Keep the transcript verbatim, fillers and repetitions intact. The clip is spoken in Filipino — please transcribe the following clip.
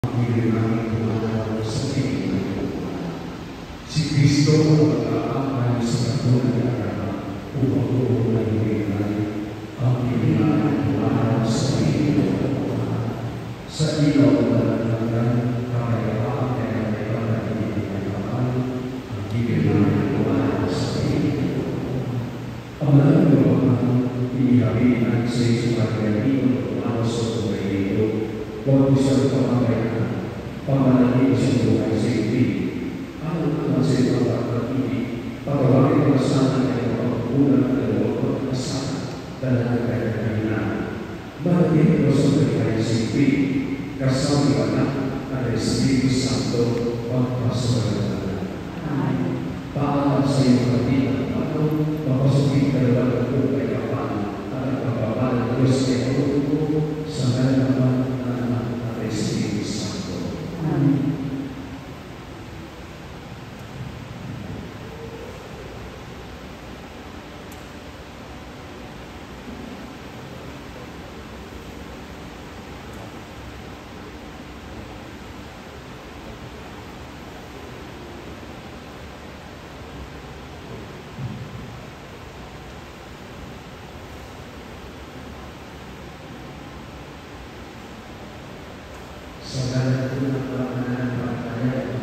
Si Kristo ang pag-aakay sa katulad ng agama upang doon ay ibigay ang pinili para sa iyo. Sa ilaw ng dalandagan, kakayapaan kaya may pagkakitin ng kapal, ang ibigay para sa iyo. Ang naluluwa ang inihabihan sa isang pagkakitin para sa iyo, huwag isang pamamayan, pamanagin sa buhay sa iyo. Ang sa ito ang pag-ibig, patawagin ko sana ay pagkukulang at dalawang pagkasama dahil ang kaya-kaya. Bakit ito sa pagkaya sa ibig, kasama ka na at Espiritu Santo pagpasalanan. Paalam sa iyong kapitang pato, papasukin ka naman ang bukay kapal at ang pagpapal ng Diyos kay Pagkukulo sa nalaman ng anak at Espiritu Santo. Amen. Sa dalam itu,